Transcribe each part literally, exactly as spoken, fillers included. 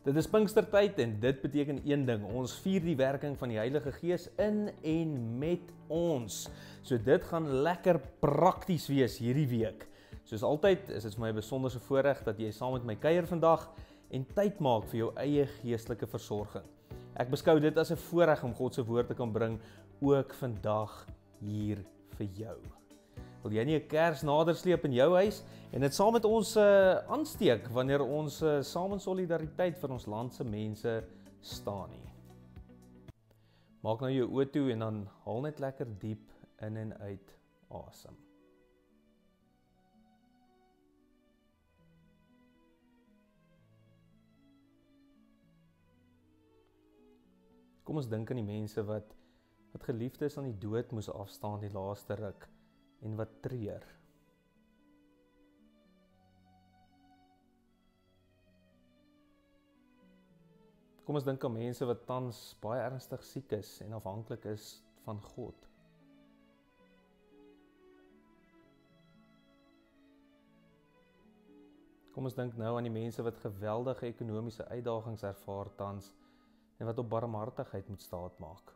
Dit is Pinkstertyd en dit beteken een ding, ons vier die werking van die Heilige Gees in en met ons. So dit gaan lekker prakties wees hierdie week. Soos altyd is dit vir my 'n besonderse voorreg dat jy saam met my kuier vandag en tyd maak vir jou eie geestelike versorging. Ek beskou dit as 'n voorreg om God se woord te kan bring, ook vandag hier vir jou. Wil jy nie 'n kers nader sleep in jou huis en dit saam met ons uh, aansteek wanneer ons uh, saam in solidariteit vir ons land se mense staan nie? Maak nou jou oë toe en dan haal net lekker diep in en uit asem. Kom ons dink aan die mense wat wat geliefdes aan die dood moes afstaan die laaste ruk en wat treur. Kom ons dink aan mense wat tans baie ernstig siek is en afhanklik is van God. Kom ons dink nou aan die mense wat geweldige ekonomiese uitdagings ervaar tans en wat op barmhartigheid moet staatmaak.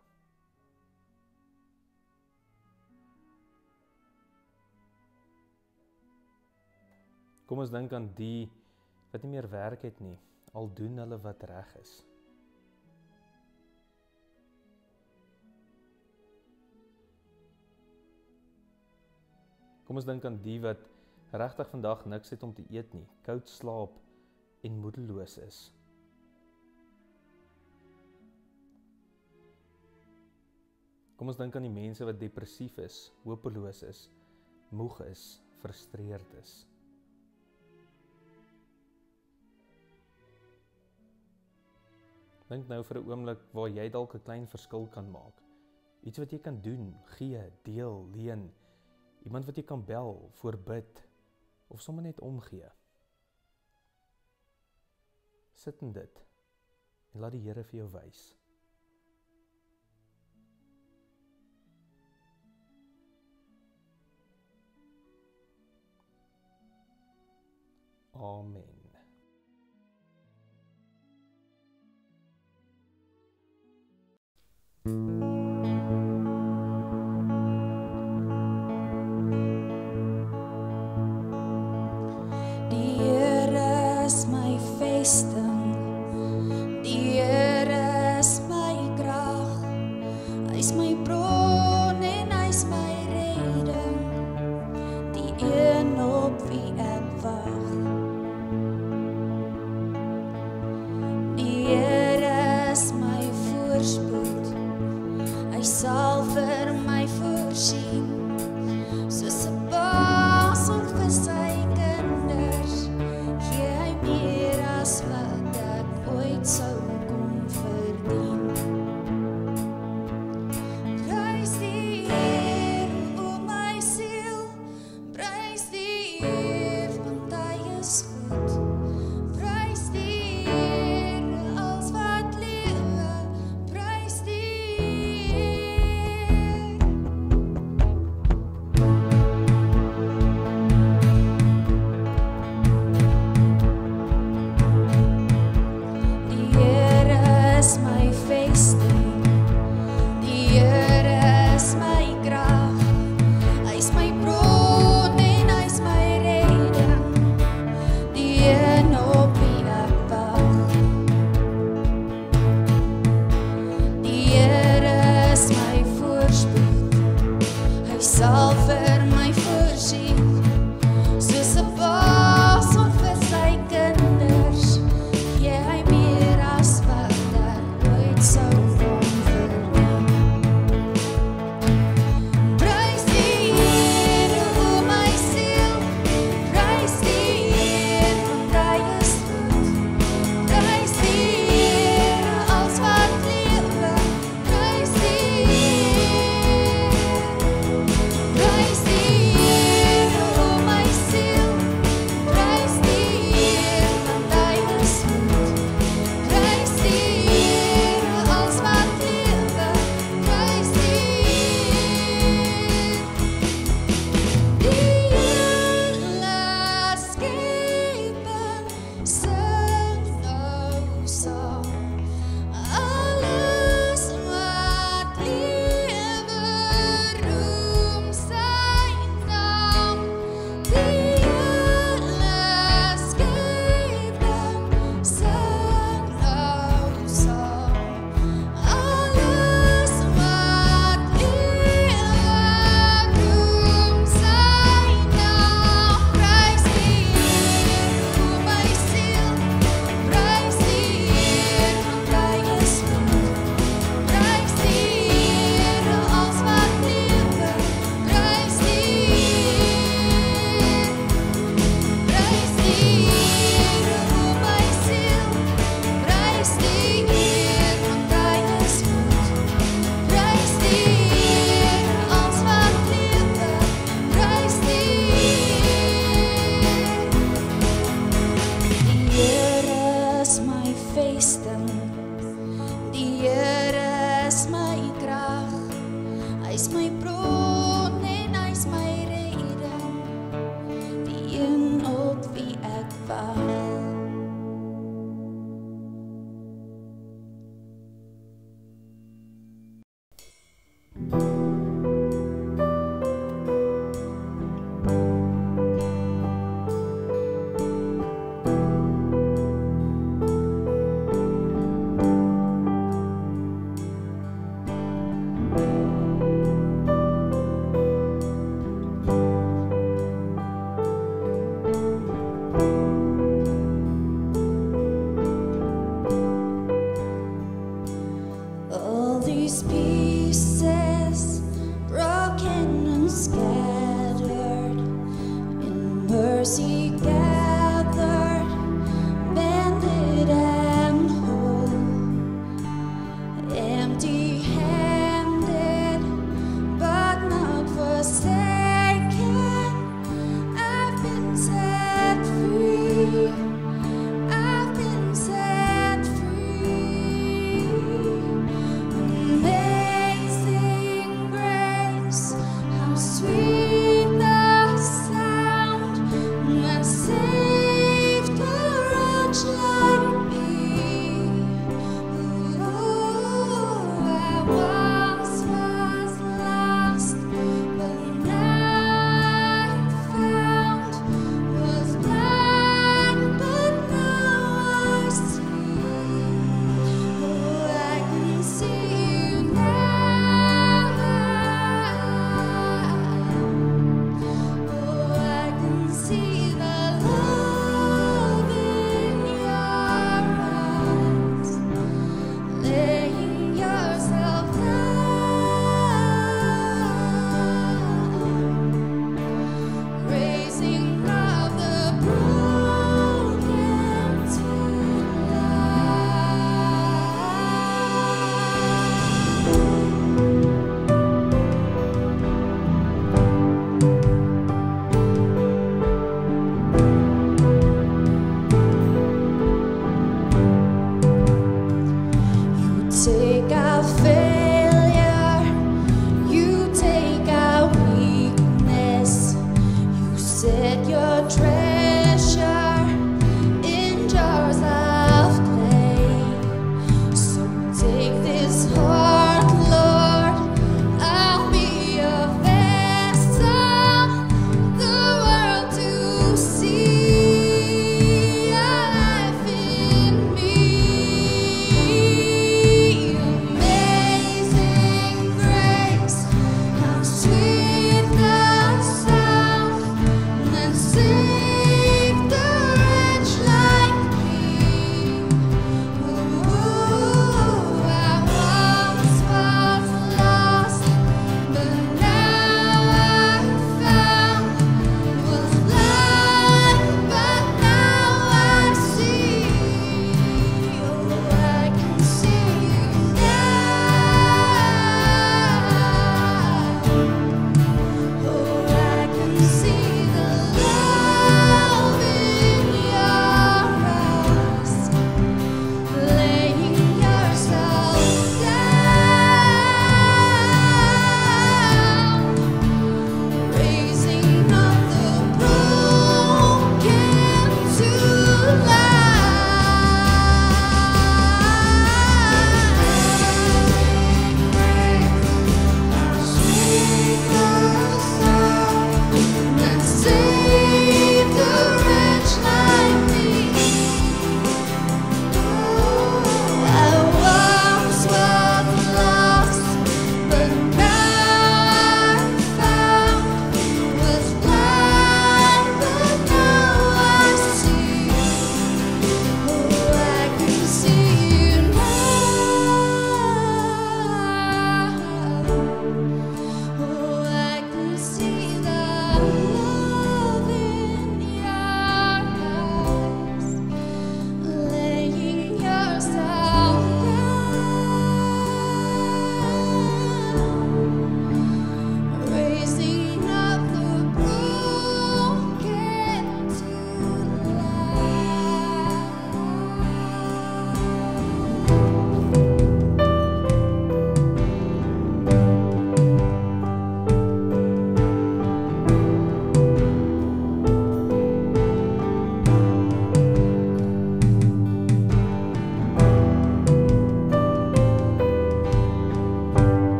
Kom ons dink aan die wat nie meer werk het nie, al doen hulle wat reg is. Kom ons dink aan die wat regtig vandag niks het om te eet nie, koud slaap en moedeloos is. Kom ons dink aan die mense wat depressief is, hopeloos is, moeg is, frustreerd is. Dink nou vir 'n oomblik waar jy dalk 'n klein verskil kan maak. Iets wat jy kan doen, gee, deel, leen. Iemand wat jy kan bel, voorbid of sommer net omgee. Sit in dit en laat die Here vir jou wys. Amen. Die Here is my vesting, die Here is my krag, hy is my bron en hy is my redding, die een op wie ek wag. Die Here is my voorspoed, hy sal vir my voorsien, soos 'n pa sorg vir sy kinders, gee hy meer as wat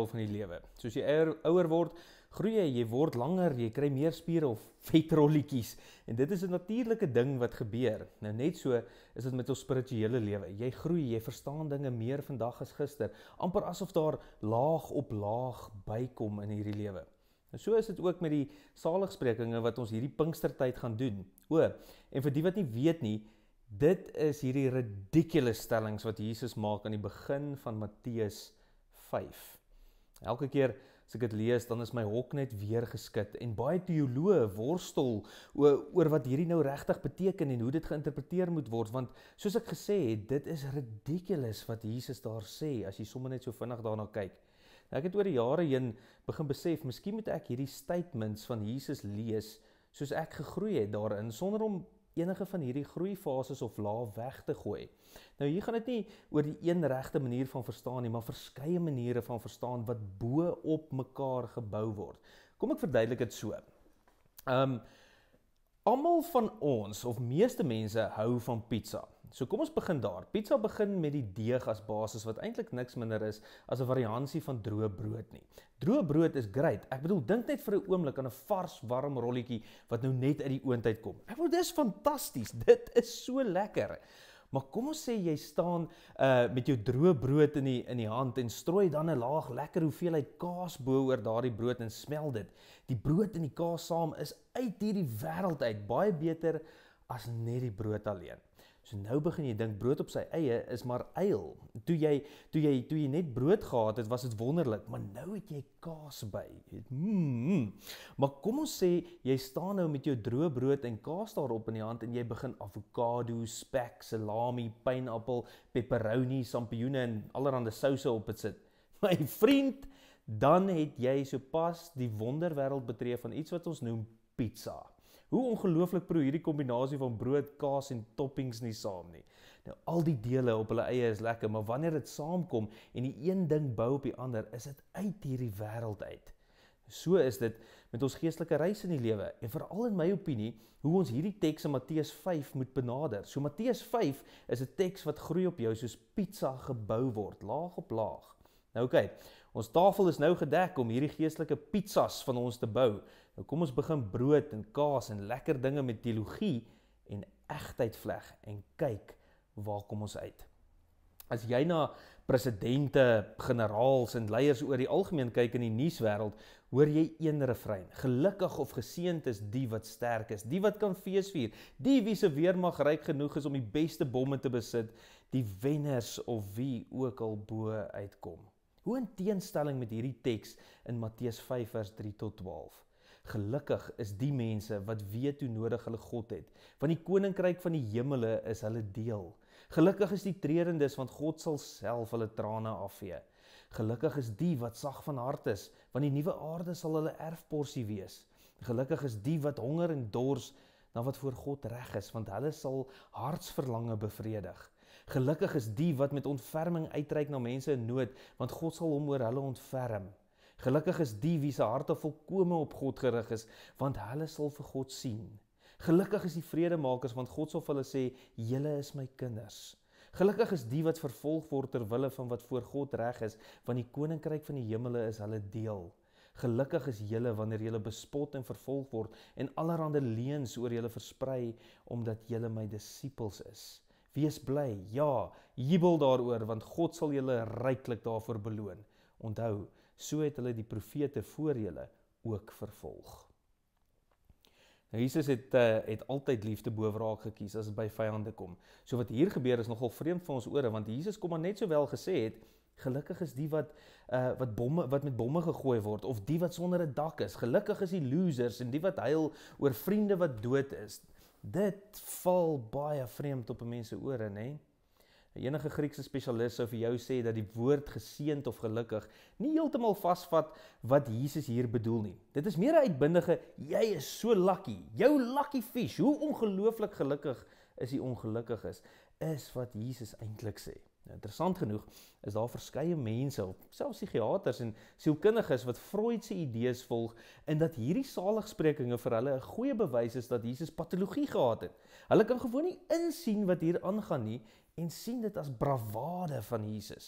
deel van die lewe. Soos jy ouer, ouer word, groei jy, jy word langer, jy kry meer spiere of vetrolletjies. En dit is 'n natuurlike ding wat gebeur. Nou net so is dit met ons spirituele lewe. Jy groei, jy verstaan dinge meer vandag as gister, amper asof daar laag op laag bykom in hierdie lewe. En so is dit ook met die saligsprekinge wat ons hierdie Pinkstertyd gaan doen. O, en vir die wat nie weet nie, dit is hierdie ridiculous stellings wat Jesus maak aan die begin van Matteus vyf. Elke keer as ek dit lees, dan is my hok net weer geskit en baie teoloë worstel oor, oor wat hierdie nou regtig beteken en hoe dit geïnterpreteer moet word, want soos ek gesê het, dit is ridiculous wat Jesus daar sê, as jy sommer net so vinnig daarna kyk. Nou, ek het oor die jare heen begin besef, miskien moet ek hierdie statements van Jesus lees, soos ek gegroei het daarin, sonder om enige van hierdie groeifases of lae weg te gooi. Nou hier gaan dit nie oor die een regte manier van verstaan nie, maar verskeie maniere van verstaan wat bo op mekaar gebou word. Kom ek verduidelik dit so. Um, almal van ons, of meeste mense, hou van pizza. So kom ons begin daar. Pizza begin met die deeg as basis, wat eintlik niks minder is as 'n variansie van droë brood nie. Droë brood is great. Ek bedoel, dink net vir 'n oomblik aan 'n vars, warm rolletjie wat nou net uit die oond uitkom. Ek bedoel, dis fantasties. Dit is so lekker. Maar kom ons sê jy staan uh, met jou droë brood in die, in die hand en strooi dan 'n laag lekker hoeveelheid kaas bo oor daardie brood en smel dit. Die brood en die kaas saam is uit hierdie wêreld uit baie beter as net die brood alleen. So nou begin jy dink brood op sy eie is maar eil. Toe jy toe jy toe jy net brood gehad het, was dit wonderlik, maar nou het jy kaas by. Mm. Maar kom ons sê jy staan nou met jou droë brood en kaas daarop in die hand en jy begin avokado, spek, salami, pineappel, pepperoni, sampioene en allerlei souse op dit sit. My vriend, dan het jy sopas die wonderwêreld betree van iets wat ons noem pizza. Hoe ongelooflik proe hierdie kombinasie van brood, kaas en toppings nie saam nie. Nou al die dele op hulle eie is lekker, maar wanneer dit saamkom en die een ding bou op die ander, is dit uit hierdie wêreld uit. So is dit met ons geestelike reis in die lewe en veral in my opinie hoe ons hierdie teks in Matteus vyf moet benader. So Matteus vyf is 'n teks wat groei op jou soos pizza gebou word, laag op laag. Nou oké, okay, ons tafel is nou gedek om hierdie geestelike pizzas van ons te bou. Nou kom ons begin brood en kaas en lekker dinge met teologie en egtheid vleg en kyk waar kom ons uit. As jy na presidente, generaals en leiers oor die algemeen kyk in die nuuswêreld, hoor jy een refrein. Gelukkig of geseënd is die wat sterk is, die wat kan feesvier, die wie se weermag ryk genoeg is om die beste bomme te besit, die wenners of wie ook al bo uitkom. Hoe in teenstelling met hierdie teks in Matteus vyf vers drie tot twaalf. Gelukkig is die mense wat weet hoe nodig hulle God het, want die koninkryk van die hemele is hulle deel. Gelukkig is die trerendes, want God sal self hulle trane afvee. Gelukkig is die wat sag van hart is, want die nuwe aarde sal hulle erfporsie wees. Gelukkig is die wat honger en dors na wat voor God reg is, want hulle sal hartsverlange bevredig. Gelukkig is die wat met ontferming uitreik na mense in nood, want God sal hom oor hulle ontferm. Gelukkig is die wie se harte volkome op God gerig is, want hulle sal vir God sien. Gelukkig is die vredemakers, want God sal vir hulle sê, julle is my kinders. Gelukkig is die wat vervolg word ter wille van wat voor God reg is, want die koninkryk van die hemele is hulle deel. Gelukkig is julle wanneer julle bespot en vervolg word en allerhande leuns oor julle versprei, omdat julle my disippels is. Wees bly, ja, jubel daaroor, want God sal julle ryklik daarvoor beloon. Onthou, so het hulle die profete voor julle ook vervolg. Nou Jesus het, uh, het altyd liefde bo wraak gekies as dit by vyande kom. So wat hier gebeur is nogal vreemd vir ons ore, want Jesus kom maar net sowel gesê het, gelukkig is die wat, uh, wat, bomme, wat met bomme gegooi word, of die wat sonder 'n dak is. Gelukkig is die losers en die wat huil oor vriende wat dood is. Dit val baie vreemd op 'n mens se ore, né? Enige Griekse spesialis sou vir jou sê dat die woord geseënd of gelukkig nie heeltemal vasvat wat Jesus hier bedoel nie. Dit is meer 'n uitbundige, jy is so lucky, jou lucky fish, hoe ongelooflik gelukkig is die ongelukkiges, is wat Jesus eintlik sê. Nou, interessant genoeg is daar verskeie mense, selfs psigiaters en sielkundiges wat Freud se idees volg en dat hierdie saligsprekinge vir hulle 'n goeie bewys is dat Jesus patologie gehad het. Hulle kan gewoon nie insien wat hier aangaan nie en sien dit as bravade van Jesus.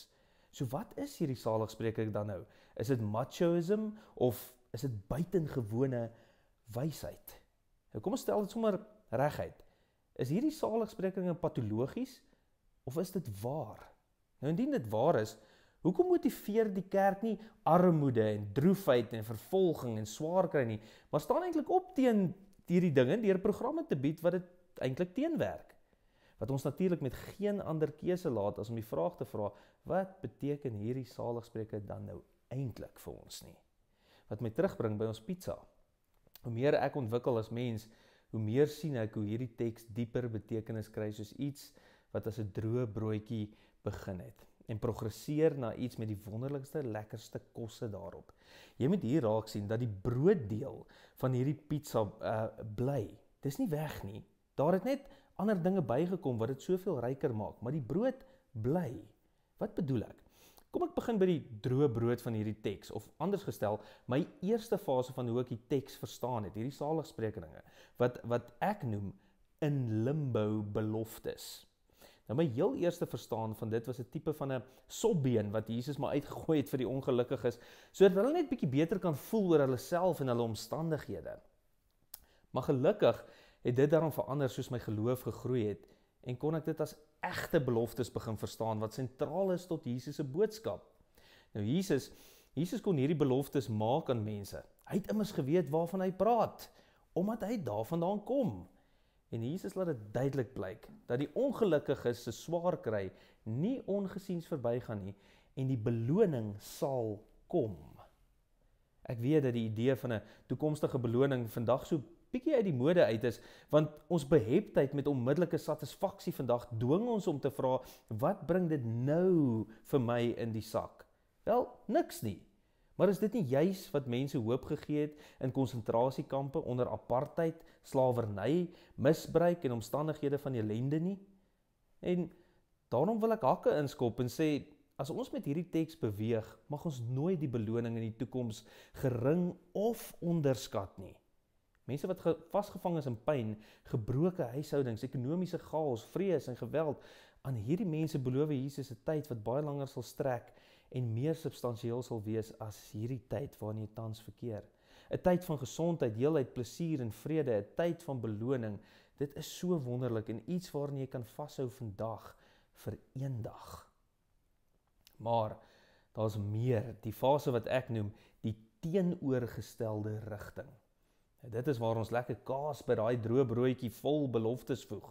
So wat is hierdie saligspreking dan nou? Is dit machoism of is dit buitengewone wysheid? Nou kom ons stel dit sommer reguit. Is hierdie saligsprekinge patologies of is dit waar? Nou indien dit waar is, hoekom motiveer die kerk nie armoede en droefheid en vervolging en swaar kry nie, maar staan eintlik op teen hierdie dinge deur programme te bied wat dit eintlik teenwerk? Wat ons natuurlik met geen ander keuse laat as om die vraag te vra, wat beteken hierdie saligspreking dan nou eintlik vir ons nie? Wat my terugbring by ons pizza. Hoe meer ek ontwikkel as mens, hoe meer sien ek hoe hierdie teks dieper betekenis kry soos iets wat as 'n droë broodjie begin het en progresseer na iets met die wonderlikste, lekkerste kosse daarop. Jy moet hier raak sien dat die brooddeel van hierdie pizza uh, bly. Dis nie weg nie. Daar het net ander dinge bygekom wat dit soveel ryker maak, maar die brood bly. Wat bedoel ek? Kom ek begin by die droë brood van hierdie teks, of anders gestel, my eerste fase van hoe ek die teks verstaan het, hierdie saligsprekinge, wat, wat ek noem in limbo beloftes. Nou my heel eerste verstaan van dit was 'n tipe van 'n sopbeen wat Jesus maar uitgegooi het vir die ongelukkiges, sodat hulle net bietjie beter kan voel oor hulle self en hulle omstandighede. Maar gelukkig het dit daarom verander soos my geloof gegroei het en kon ek dit as egte beloftes begin verstaan wat sentraal is tot Jesus se boodskap. Nou Jesus, Jesus kon hierdie beloftes maak aan mense. Hy het immers geweet waarvan hy praat, omdat hy daarvandaan kom. En Jesus laat dit duidelik blyk, dat die ongelukkiges se swaar kry nie ongesiens verbygaan nie, en die beloning sal kom. Ek weet dat die idee van 'n toekomstige beloning vandag so bietjie uit die mode uit is, want ons beheptheid met onmiddellike satisfaksie vandag dwing ons om te vra, wat bring dit nou vir my in die sak? Wel, niks nie. Maar is dit nie juis wat mense hoop gegee het in konsentrasiekampe onder apartheid, slawerny, misbruik en omstandighede van ellende nie? En daarom wil ek hakke inskop en sê, as ons met hierdie teks beweeg, mag ons nooit die beloning in die toekoms gering of onderskat nie. Mense wat vasgevang is in pyn, gebroke huishoudings, ekonomiese chaos, vrees en geweld, aan hierdie mense beloof Jesus 'n tyd wat baie langer sal strek en meer substansieel sal wees as hierdie tyd waarin jy tans verkeer. 'n Tyd van gesondheid, heelheid, plesier en vrede, 'n tyd van beloning. Dit is so wonderlik en iets waarin jy kan vashou vandag vir eendag. Maar daar's meer, die fase wat ek noem die teenoorgestelde rigting. Dit is waar ons lekker kaas by daai droë broodjie vol beloftes voeg.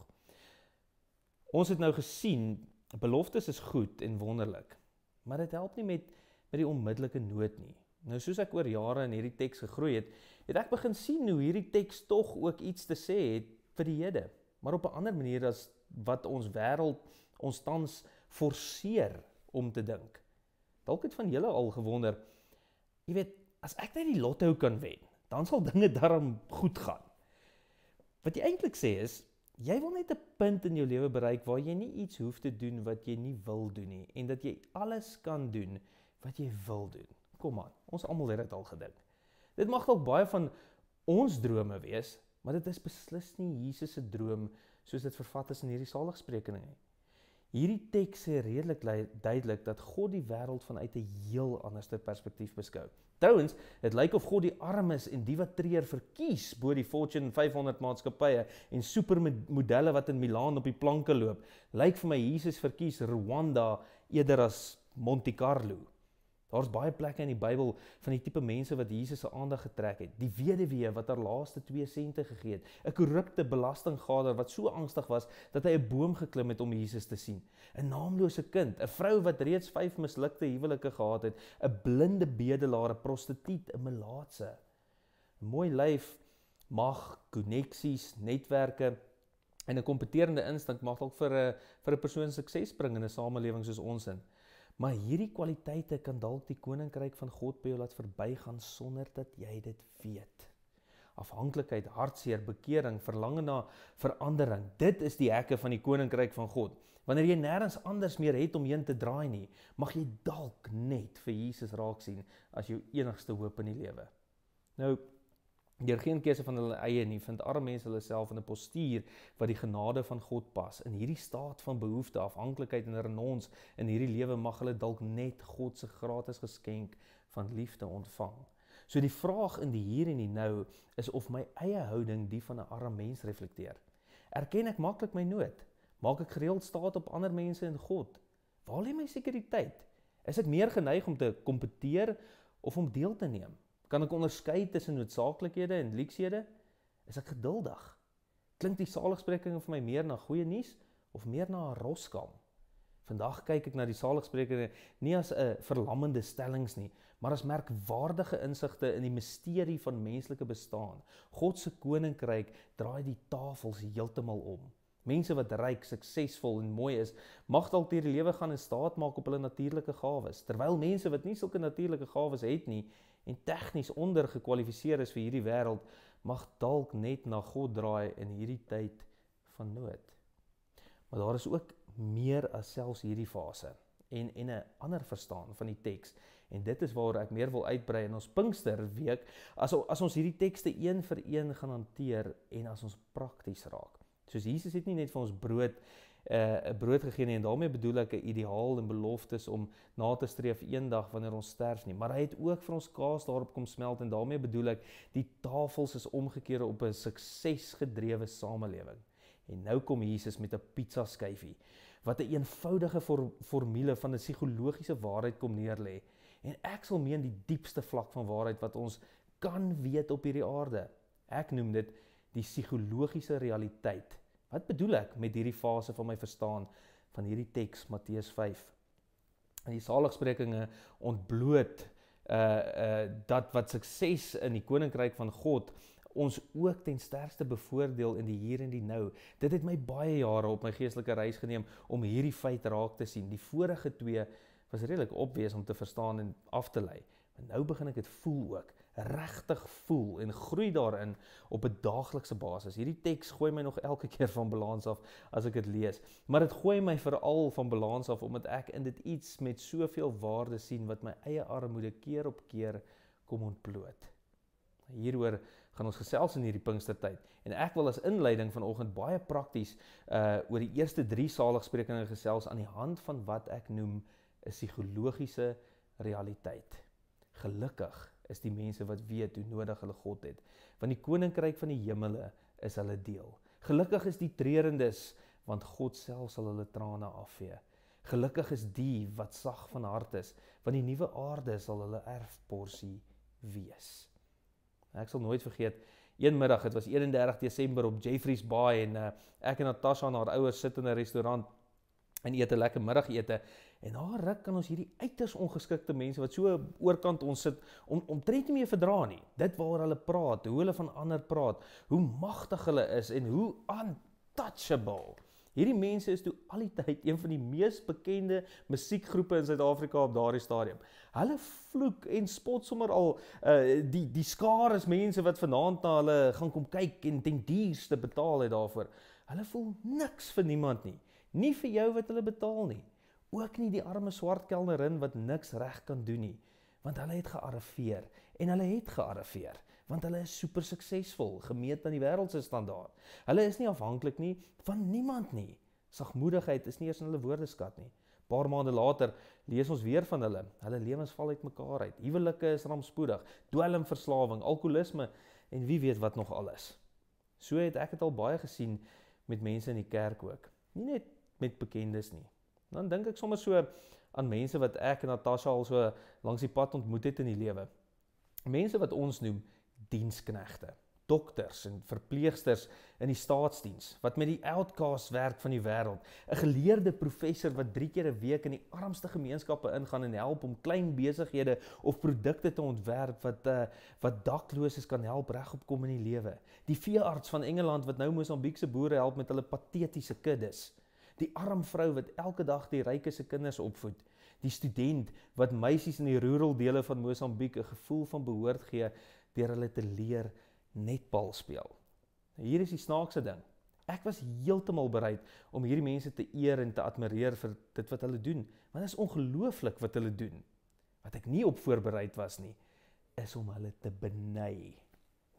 Ons het nou gesien, beloftes is goed en wonderlik, maar dit help nie met, met die onmiddellike nood nie. Nou soos ek oor jare in hierdie teks gegroei het, het ek begin sien hoe hierdie teks tog ook iets te sê het vir die hede, maar op 'n ander manier as wat ons wêreld ons tans forceer om te dink. Dalk het van julle al gewonder, jy weet, as ek net die lotto kan wen, dan sal dinge daarom goed gaan. Wat jy eintlik sê is, jy wil net 'n punt in jou lewe bereik waar jy nie iets hoef te doen wat jy nie wil doen nie, en dat jy alles kan doen wat jy wil doen. Kom aan, ons almal het dit al gedink. Dit mag dalk baie van ons drome wees, maar dit is beslis nie Jesus se droom soos dit vervat is in hierdie saligsprekinge nie. Hierdie teks sê redelik duidelik dat God die wêreld vanuit 'n heel anderste perspektief beskou. Trouwens, dit lyk of God die armes en die wat treur verkies bo die Fortune vyfhonderd maatskappye en supermodelle wat in Milaan op die planke loop. Lyk vir my Jesus verkies Rwanda eerder as Monte Carlo. Daar's baie plekke in die Bybel van die tipe mense wat Jesus se aandag getrek het. Die weduwee wat haar laaste twee sente gegee het. 'n Korrupte belastinggader wat so angstig was dat hy 'n boom geklim het om Jesus te sien. 'n Naamlose kind, 'n vrou wat reeds vyf mislukte huwelike gehad het, 'n blinde bedelaar, 'n prostituut, 'n melaatse. 'n Mooi lyf, mag, koneksies, netwerke en 'n kompeterende instink mag dalk vir 'n vir 'n persoon sukses bring in 'n samelewing soos ons in. Maar hierdie kwaliteite kan dalk die koninkryk van God by jou laat verbygaan sonder dat jy dit weet. Afhanklikheid, hartseer, bekering, verlange na verandering, dit is die hekke van die koninkryk van God. Wanneer jy nêrens anders meer het om heen te draai nie, mag jy dalk net vir Jesus raak sien as jou enigste hoop in die lewe. Nou, Deur geen keuse van hulle eie nie, vind arme mense hulle self in 'n postuur wat die genade van God pas. In hierdie staat van behoefte, afhanklikheid en renons in hierdie lewe mag hulle dalk net God se gratis geskenk van liefde ontvang. So die vraag in die hier en die nou is of my eie houding die van 'n arm mens reflekteer. Erken ek maklik my nood? Maak ek gereeld staat op ander mense en God? Waar lê my sekuriteit? Is ek meer geneig om te kompeteer of om deel te neem? Kan ek onderskei tussen noodsaaklikhede en luuksehede? Is ek geduldig? Klink die saligsprekinge vir my meer na goeie nuus of meer na 'n roskam? Vandag kyk ek na die saligsprekinge nie as 'n verlammende stellings nie, maar as merkwaardige insigte in die misterie van menslike bestaan. God se koninkryk draai die tafels heeltemal om. Mense wat ryk, suksesvol en mooi is, mag dalk deur die lewe gaan en staat maak op hulle natuurlike gawes, terwyl mense wat nie sulke natuurlike gawes het nie en tegnies ondergekwalifiseer is vir hierdie wêreld, mag dalk net na God draai in hierdie tyd van nood. Maar daar is ook meer as selfs hierdie fase en en 'n ander verstaan van die teks. En dit is waar ek meer wil uitbrei in ons Pinksterweek as as ons hierdie tekste een vir een gaan hanteer en as ons prakties raak. Soos Jesus het nie net vir ons brood 'n uh, brood gegee nie, en daarmee bedoel ek 'n ideaal en beloftes om na te streef eendag wanneer ons sterf nie, maar hy het ook vir ons kaas daarop kom smelt, en daarmee bedoel ek die tafels is omgekeer op 'n suksesgedrewe samelewing. En nou kom Jesus met 'n pizza skyfie wat 'n eenvoudige for, formule van 'n psigologiese waarheid kom neerlê. En ek sal meen die diepste vlak van waarheid wat ons kan weet op hierdie aarde. Ek noem dit die psigologiese realiteit. Wat bedoel ek met hierdie fase van my verstaan van hierdie teks Matteus vyf? En die saligsprekinge ontbloot uh, uh, dat wat sukses in die koninkryk van God ons ook ten sterkste bevoordeel in die hier en die nou. Dit het my baie jare op my geestelike reis geneem om hierdie feit raak te sien. Die vorige twee was redelik obvious om te verstaan en af te lei. En nou begin ek dit voel ook, regtig voel en groei daarin op 'n daaglikse basis. Hierdie teks gooi my nog elke keer van balans af as ek dit lees, maar dit gooi my veral van balans af omdat ek in dit iets met soveel waarde sien wat my eie armoede keer op keer kom ontbloot. Hieroor gaan ons gesels in hierdie Pinkstertyd, en ek wil as inleiding vanoggend baie prakties uh, oor die eerste drie saligsprekinge gesels aan die hand van wat ek noem 'n psigologiese realiteit. Gelukkig is die mense wat weet hoe nodig hulle God het, want die koninkryk van die hemele is hulle deel. Gelukkig is die treurendes, want God self sal hulle trane afvee. Gelukkig is die wat sag van hart is, want die nuwe aarde sal hulle erfporsie wees. Ek sal nooit vergeet, een middag, het was eenendertig Desember op Jeffreys Bay, en uh, ek en Natasha en haar ouers sit in 'n restaurant en eet 'n lekker middagete, en na ruk kan ons hierdie uiters ongeskikte mense wat so oorkant ons sit, om, omtrent nie meer verdra nie. Dit waaroor hulle praat, hoe hulle van ander praat, hoe magtig hulle is en hoe untouchable. Hierdie mense is toe al die tyd een van die mees bekende musiekgroepe in Suid-Afrika op daardie stadium. Hulle vloek en spot sommer al uh, die, die skares mense wat vanaand na hulle gaan kom kyk en ten duurste betaal het daarvoor. Hulle voel niks vir niemand nie. Nie vir jou wat hulle betaal nie. Ook nie die arme swart kelnerin wat niks reg kan doen nie. Want hulle het gearriveer. En hulle het gearriveer. Want hulle is super suksesvol, gemeet aan die wêreldse standaard. Hulle is nie afhanklik nie van niemand nie. Sagmoedigheid is nie eers in hulle woordeskat nie. Paar maande later lees ons weer van hulle. Hulle lewens val uit mekaar uit. Huwelike is rampspoedig. Dwelmverslawing, alkoholisme en wie weet wat nog alles. So het ek dit al baie gesien met mense in die kerk ook. Nie net met bekendes nie. Dan dink ek sommer so aan mense wat ek en Natasha al so langs die pad ontmoet het in die lewe. Mense wat ons noem diensknegte, dokters en verpleegsters in die staatsdiens, wat met die outcasts werk van die wêreld, 'n geleerde professor wat drie keer 'n week in die armste gemeenskappe ingaan en help om klein besighede of produkte te ontwerp wat uh, wat dakloses kan help regop kom in die lewe. Die veearts van Engeland wat nou Mosambiekse boere help met hulle patetiese kuddes. Die arm vrou wat elke dag die ryke se kinders opvoed. Die student wat meisies in die rural dele van Mosambiek 'n gevoel van behoort gee deur hulle te leer netbal speel. Hier is die snaakse ding. Ek was heeltemal bereid om hierdie mense te eer en te admireer vir dit wat hulle doen, want dit is ongelooflik wat hulle doen. Wat ek nie op voorbereid was nie, is om hulle te beny.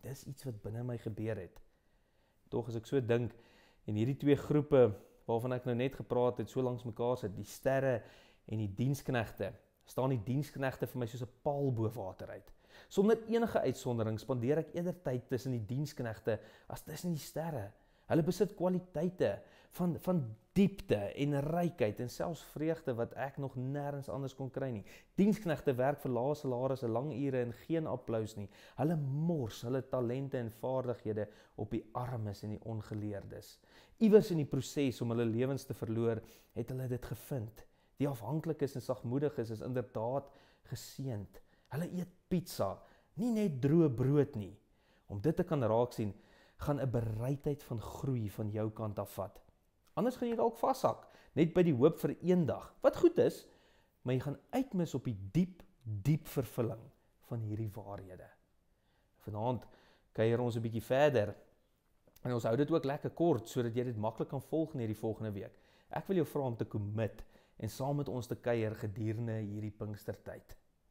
dis iets wat binne my gebeur het. Tog as ek so dink, en hierdie twee groepe, waarvan ek nou net gepraat het, so langs mekaar sit, die sterre en die diensknegte, staan die diensknegte vir my soos 'n paal bo water uit. Sonder enige uitsondering spandeer ek eerder tyd tussen die diensknegte as tussen die sterre. Hulle besit kwaliteite van, van diepte en rykheid en selfs vreugde wat ek nog nêrens anders kon kry nie. Diensknegte werk vir lae salarisse, lang ure en geen applous nie. Hulle mors hulle talente en vaardighede op die armes en die ongeleerdes. Iewers in die proses om hulle lewens te verloor, het hulle dit gevind. Die afhanklik is en sagmoedig is, is inderdaad geseënd. Hulle eet pizza, nie net droë brood nie. Om dit te kan raak sien, gaan 'n bereidheid van groei van jou kant af vat. Anders gaan jy dalk vashak, net by die hoop vir eendag. Wat goed is, maar jy gaan uitmis op die diep, diep vervulling van hierdie waarhede. Vanaand kuier ons 'n bietjie verder, en ons hou dit ook lekker kort, sodat jy dit maklik kan volg in hierdie volgende week. Ek wil jou vra om te commit, en saam met ons te kuier gedurende hierdie Pinkstertyd.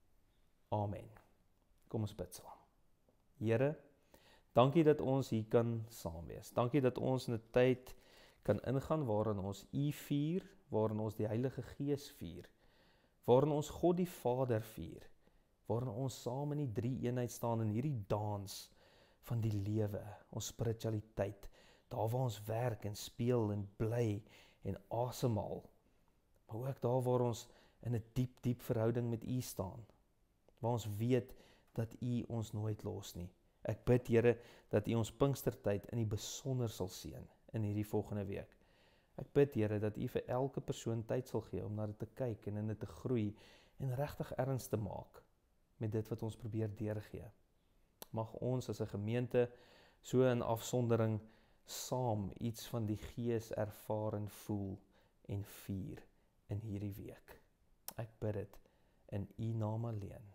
Amen. Kom ons bid saam. Here, dankie dat ons hier kan saam wees. Dankie dat ons in 'n tyd kan ingaan waarin ons U vier, waarin ons die Heilige Gees vier, waarin ons God die Vader vier, waarin ons saam in die drie eenheid staan in hierdie dans van die lewe, ons spiritualiteit, daar waar ons werk en speel en bly en asemhaal, maar ook daar waar ons in 'n diep, diep verhouding met U staan, waar ons weet dat U ons nooit los nie. Ek bid, Here, dat U ons Pinkstertyd in die besonder sal seën in hierdie volgende week. Ek bid, Here, dat U vir elke persoon tyd sal gee om na dit te kyk en in dit te groei en regtig erns te maak met dit wat ons probeer deurgee. Mag ons as 'n gemeente so in afsondering saam iets van die Gees ervaar en voel en vier in hierdie week. Ek bid dit in U naam alleen.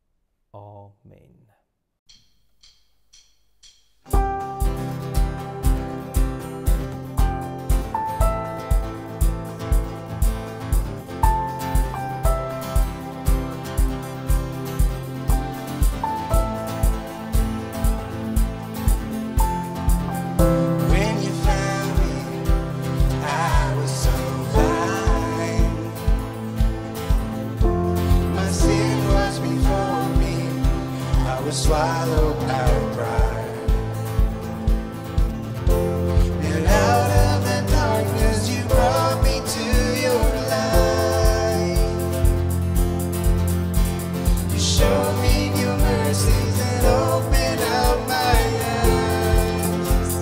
Amen. Swallowed our pride, and out of the darkness you brought me to your light. You showed me your mercies and opened up my eyes.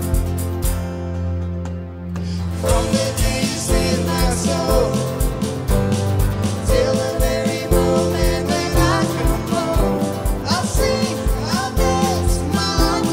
From the day you saved my soul till the very moment when I come home, I'll sing. My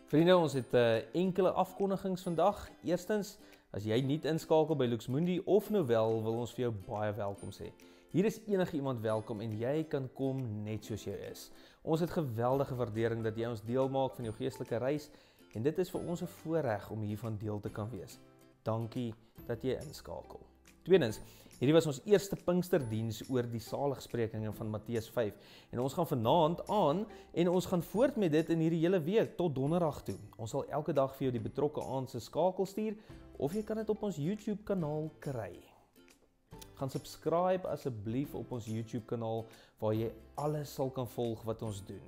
Vriende, ons het uh, enkele afkondigings vandag. Eerstens, as jy nie inskakel by Luxmundi of Novell, wil ons vir jou baie welkom sê. Hier is enige iemand welkom en jy kan kom net soos jy is. Ons het geweldige waardering dat jy ons deel maak van jou geestelike reis en dit is vir ons 'n voorreg om hiervan deel te kan wees. Dankie dat jy inskakel. Tweedens, hierdie was ons eerste Pinksterdiens oor die saligsprekinge van Matteus vyf en ons gaan vanaand aan en ons gaan voort met dit in hierdie hele week tot donderdag toe. Ons sal elke dag vir jou die betrokke aand se skakel stuur of jy kan dit op ons YouTube kanaal kry. Gaan subscribe asseblief op ons YouTube kanaal waar jy alles sal kan volg wat ons doen.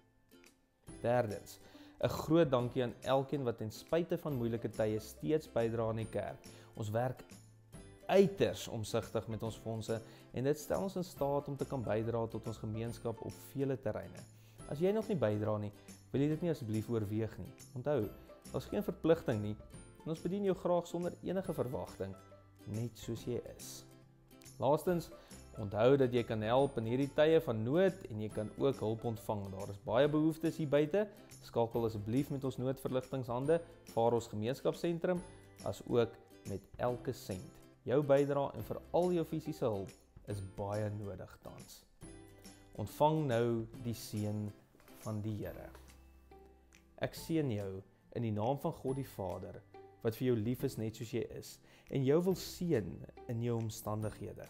Derdens, 'n groot dankie aan elkeen wat ten spyte van moeilike tye steeds bydra aan die kerk. Ons werk uiters omsigtig met ons fondse en dit stel ons in staat om te kan bydra tot ons gemeenskap op vele terreine. As jy nog nie bydra nie, wil jy dit nie asseblief oorweeg nie. Onthou, daar's geen verpligting nie en ons bedien jou graag sonder enige verwagting, net soos jy is. Laastens, onthou dat jy kan help in hierdie tye van nood en jy kan ook hulp ontvang. Daar is baie behoeftes hier buite. Skakel asseblief met ons noodverligtingshande, vaar ons gemeenskapsentrum, as ook met elke sent. Jou bydrae en veral jou fisiese hulp is baie nodig tans. Ontvang nou die seën van die Here. Ek seën jou in die naam van God die Vader, wat vir jou lief is net soos jy is, en jou wil seën in jou omstandighede.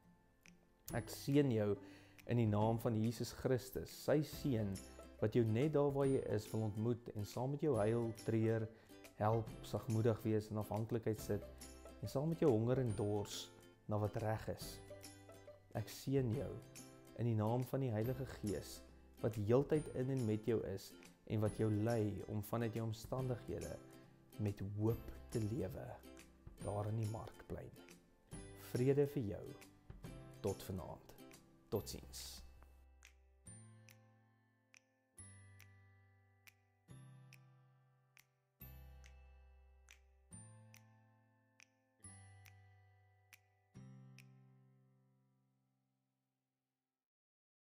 Ek seën jou in die naam van Jesus Christus, sy seën, wat jou net daar waar jy is wil ontmoet en saam met jou huil, treur, help, sagmoedig wees en afhanklikheid sit, en saam met jou honger en dors na wat reg is. Ek seën jou in die naam van die Heilige Gees, wat heeltyd in en met jou is, en wat jou lei om vanuit jou omstandighede met hoop te lewe, daar in die markplein. Vrede vir jou, tot vanaand. Totsiens.